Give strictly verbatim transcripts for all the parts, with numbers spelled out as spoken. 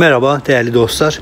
Merhaba değerli dostlar.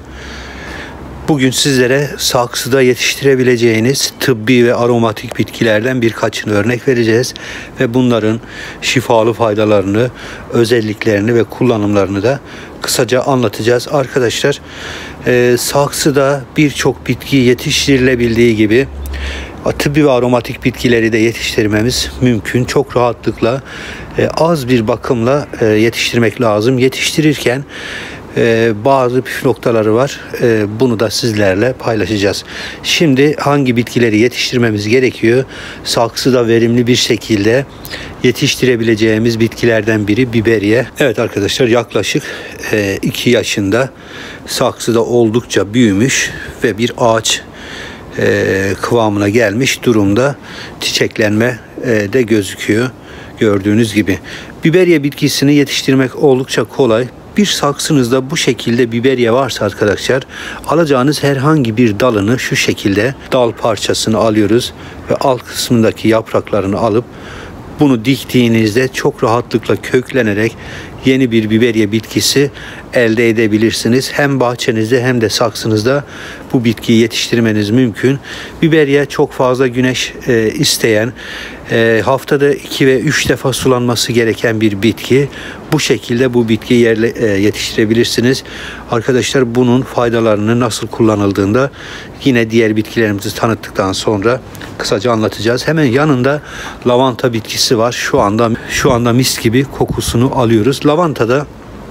Bugün sizlere saksıda yetiştirebileceğiniz tıbbi ve aromatik bitkilerden birkaçını örnek vereceğiz. Ve bunların şifalı faydalarını, özelliklerini ve kullanımlarını da kısaca anlatacağız. Arkadaşlar, e, saksıda birçok bitki yetiştirilebildiği gibi tıbbi ve aromatik bitkileri de yetiştirmemiz mümkün. Çok rahatlıkla, e, az bir bakımla e, yetiştirmek lazım. Yetiştirirken Ee, bazı püf noktaları var. Ee, bunu da sizlerle paylaşacağız. Şimdi hangi bitkileri yetiştirmemiz gerekiyor? Saksıda verimli bir şekilde yetiştirebileceğimiz bitkilerden biri biberiye. Evet arkadaşlar, yaklaşık iki yaşında saksıda oldukça büyümüş ve bir ağaç e, kıvamına gelmiş durumda. Çiçeklenme e, de gözüküyor. Gördüğünüz gibi. Biberiye bitkisini yetiştirmek oldukça kolay. Bir saksınızda bu şekilde biberiye varsa arkadaşlar, alacağınız herhangi bir dalını şu şekilde dal parçasını alıyoruz ve alt kısmındaki yapraklarını alıp bunu diktiğinizde çok rahatlıkla köklenerek yeni bir biberiye bitkisi elde edebilirsiniz. Hem bahçenizde hem de saksınızda bu bitkiyi yetiştirmeniz mümkün. Biberiye çok fazla güneş e, isteyen, e, haftada iki ve üç defa sulanması gereken bir bitki. Bu şekilde bu bitkiyi yerle, e, yetiştirebilirsiniz. Arkadaşlar, bunun faydalarını nasıl kullanıldığında yine diğer bitkilerimizi tanıttıktan sonra kısaca anlatacağız. Hemen yanında lavanta bitkisi var. Şu anda şu anda mis gibi kokusunu alıyoruz. Lavanta da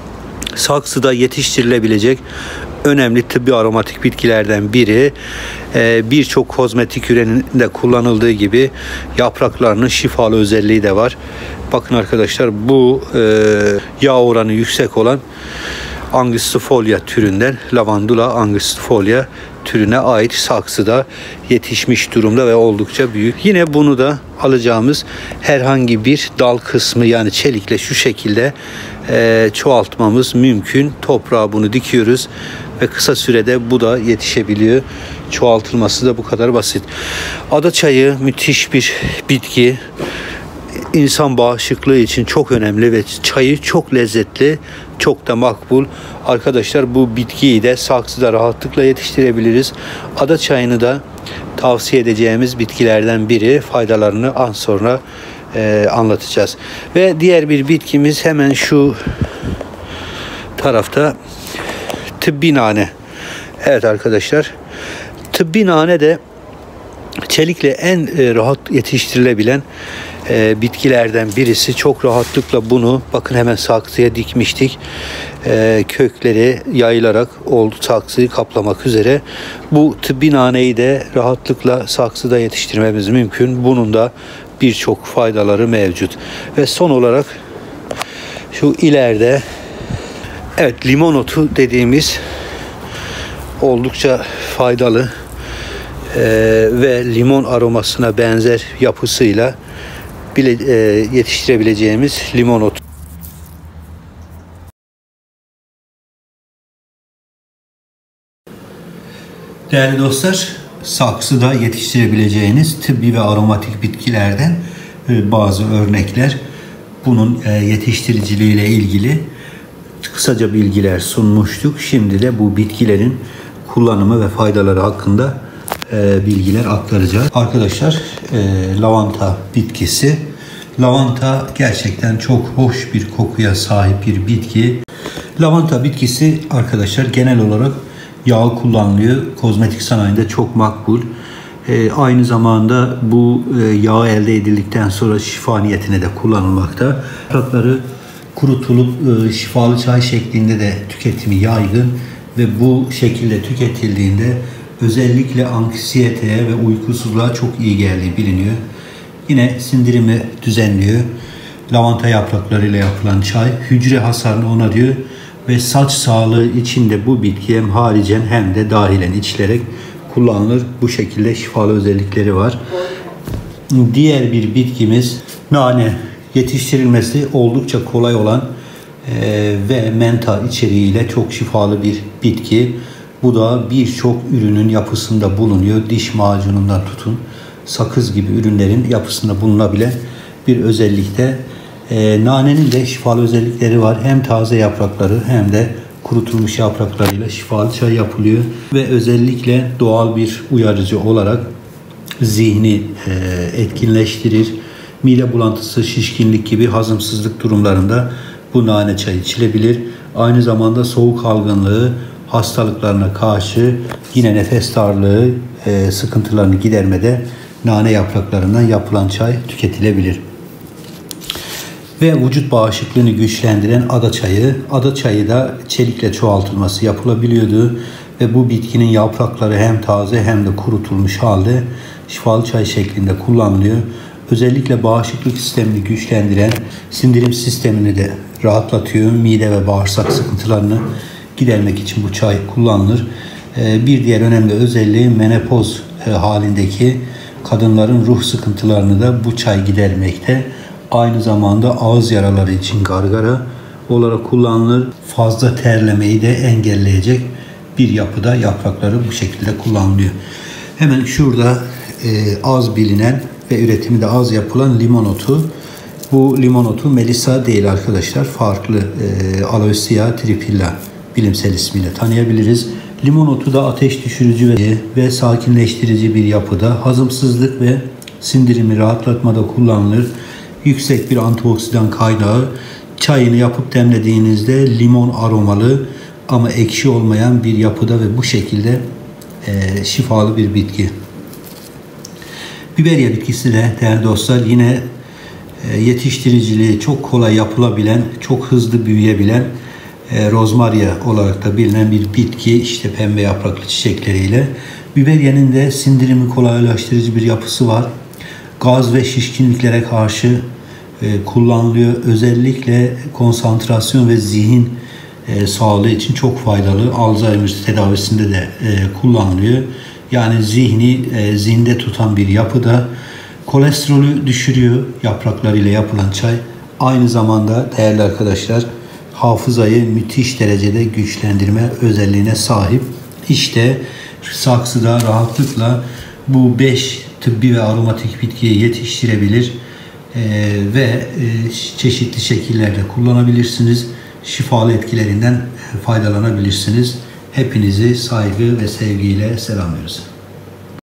saksıda yetiştirilebilecek önemli tıbbi aromatik bitkilerden biri. Ee, Birçok kozmetik ürününde kullanıldığı gibi yapraklarının şifalı özelliği de var. Bakın arkadaşlar, bu e, yağ oranı yüksek olan Angustifolia türünden, Lavandula angustifolia türüne ait saksıda yetişmiş durumda ve oldukça büyük. Yine bunu da alacağımız herhangi bir dal kısmı, yani çelikle şu şekilde e, çoğaltmamız mümkün. Toprağa bunu dikiyoruz ve kısa sürede bu da yetişebiliyor. Çoğaltılması da bu kadar basit. Adaçayı müthiş bir bitki. İnsan bağışıklığı için çok önemli ve çayı çok lezzetli, çok da makbul. Arkadaşlar, bu bitkiyi de saksıda rahatlıkla yetiştirebiliriz. Ada çayını da tavsiye edeceğimiz bitkilerden biri. Faydalarını az sonra e, anlatacağız. Ve diğer bir bitkimiz hemen şu tarafta, tıbbi nane. Evet arkadaşlar, tıbbi nane de çelikle en e, rahat yetiştirilebilen e, bitkilerden birisi. Çok rahatlıkla bunu, bakın, hemen saksıya dikmiştik. E, kökleri yayılarak oldu saksıyı kaplamak üzere. Bu tıbbi naneyi de rahatlıkla saksıda yetiştirmemiz mümkün. Bunun da birçok faydaları mevcut. Ve son olarak şu ileride, evet, limon otu dediğimiz oldukça faydalı Ee, ve limon aromasına benzer yapısıyla bile, e, yetiştirebileceğimiz limon otu. Değerli dostlar, saksıda yetiştirebileceğiniz tıbbi ve aromatik bitkilerden e, bazı örnekler. Bunun e, yetiştiriciliği ile ilgili kısaca bilgiler sunmuştuk. Şimdi de bu bitkilerin kullanımı ve faydaları hakkında E, bilgiler aktaracağız. Arkadaşlar, e, lavanta bitkisi. Lavanta gerçekten çok hoş bir kokuya sahip bir bitki. Lavanta bitkisi arkadaşlar genel olarak yağ kullanılıyor. Kozmetik sanayinde çok makbul. E, aynı zamanda bu e, yağ elde edildikten sonra şifa niyetine de kullanılmakta. Yaprakları kurutulup e, şifalı çay şeklinde de tüketimi yaygın ve bu şekilde tüketildiğinde özellikle anksiyeteye ve uykusuzluğa çok iyi geldiği biliniyor. Yine sindirimi düzenliyor. Lavanta yapraklarıyla yapılan çay hücre hasarını onarıyor ve saç sağlığı için de bu bitki hem haricen hem de dahilen içilerek kullanılır. Bu şekilde şifalı özellikleri var. Diğer bir bitkimiz nane. Yetiştirilmesi oldukça kolay olan e, ve menta içeriğiyle çok şifalı bir bitki. Bu da birçok ürünün yapısında bulunuyor. Diş macunundan tutun, sakız gibi ürünlerin yapısında bulunabilen bir özellikte. E, nanenin de şifalı özellikleri var. Hem taze yaprakları hem de kurutulmuş yapraklarıyla şifalı çay yapılıyor ve özellikle doğal bir uyarıcı olarak zihni e, etkinleştirir. Mide bulantısı, şişkinlik gibi hazımsızlık durumlarında bu nane çayı içilebilir. Aynı zamanda soğuk algınlığı hastalıklarına karşı yine nefes darlığı e, sıkıntılarını gidermede nane yapraklarından yapılan çay tüketilebilir. Ve vücut bağışıklığını güçlendiren ada çayı. Ada çayı da çelikle çoğaltılması yapılabiliyordu ve bu bitkinin yaprakları hem taze hem de kurutulmuş halde şifalı çay şeklinde kullanılıyor. Özellikle bağışıklık sistemini güçlendiren, sindirim sistemini de rahatlatıyor. Mide ve bağırsak sıkıntılarını gidermek için bu çay kullanılır. Bir diğer önemli özelliği menopoz halindeki kadınların ruh sıkıntılarını da bu çay gidermekte. Aynı zamanda ağız yaraları için gargara olarak kullanılır. Fazla terlemeyi de engelleyecek bir yapıda yaprakları bu şekilde kullanılıyor. Hemen şurada e, az bilinen ve üretimi de az yapılan limon otu. Bu limon otu Melissa değil arkadaşlar. Farklı e, Aloesia tripilla bilimsel ismiyle tanıyabiliriz. Limon otu da ateş düşürücü ve, ve sakinleştirici bir yapıda. Hazımsızlık ve sindirimi rahatlatmada kullanılır. Yüksek bir antioksidan kaynağı. Çayını yapıp demlediğinizde limon aromalı ama ekşi olmayan bir yapıda ve bu şekilde e, şifalı bir bitki. Biberiye bitkisi de değerli dostlar yine e, yetiştiriciliği çok kolay yapılabilen, çok hızlı büyüyebilen e, rozmarya olarak da bilinen bir bitki, işte pembe yapraklı çiçekleriyle. Biberiyenin de sindirimi kolaylaştırıcı bir yapısı var. Gaz ve şişkinliklere karşı e, kullanılıyor. Özellikle konsantrasyon ve zihin e, sağlığı için çok faydalı. Alzheimer tedavisinde de e, kullanılıyor. Yani zihni e, zinde tutan bir yapıda. Kolesterolü düşürüyor yapraklarıyla yapılan çay. Aynı zamanda değerli arkadaşlar hafızayı müthiş derecede güçlendirme özelliğine sahip. İşte saksıda rahatlıkla bu beş tıbbi ve aromatik bitkiyi yetiştirebilir ee, ve e, çeşitli şekillerde kullanabilirsiniz. Şifalı etkilerinden faydalanabilirsiniz. Hepinizi saygı ve sevgiyle selamlıyoruz.